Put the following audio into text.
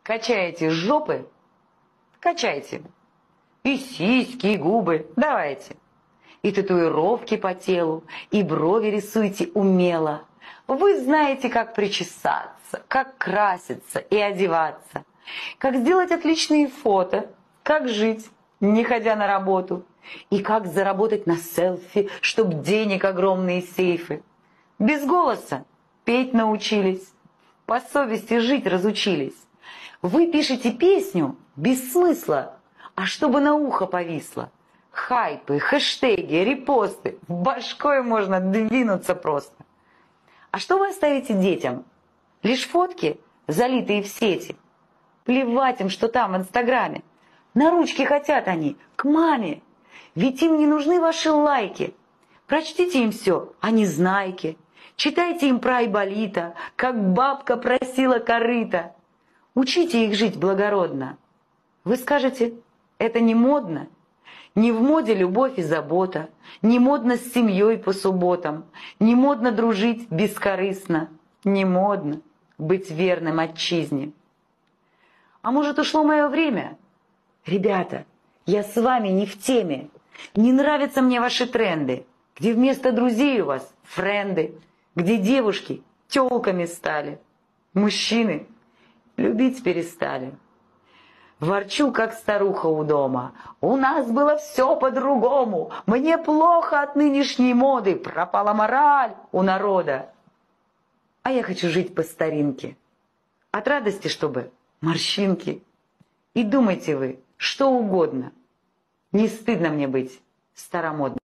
Качаете жопы? Качайте. И сиськи, и губы. Давайте. И татуировки по телу, и брови рисуйте умело. Вы знаете, как причесаться, как краситься и одеваться, как сделать отличные фото, как жить, не ходя на работу, и как заработать на селфи, чтоб денег огромные сейфы. Без голоса петь научились, по совести жить разучились. Вы пишете песню без смысла, а чтобы на ухо повисло. Хайпы, хэштеги, репосты, башкой можно двинуться просто. А что вы оставите детям? Лишь фотки, залитые в сети? Плевать им, что там в Инстаграме. На ручки хотят они, к маме. Ведь им не нужны ваши лайки. Прочтите им все о Незнайке. Читайте им про Айболита, как бабка просила корыта. Учите их жить благородно. Вы скажете, это не модно? Не в моде любовь и забота, не модно с семьей по субботам, не модно дружить бескорыстно, не модно быть верным отчизне. А может, ушло мое время? Ребята, я с вами не в теме. Не нравятся мне ваши тренды, где вместо друзей у вас френды, где девушки тёлками стали, мужчины любить перестали. Ворчу, как старуха у дома. У нас было все по-другому. Мне плохо от нынешней моды. Пропала мораль у народа. А я хочу жить по старинке. От радости, чтобы морщинки. И думайте вы что угодно. Не стыдно мне быть старомодным.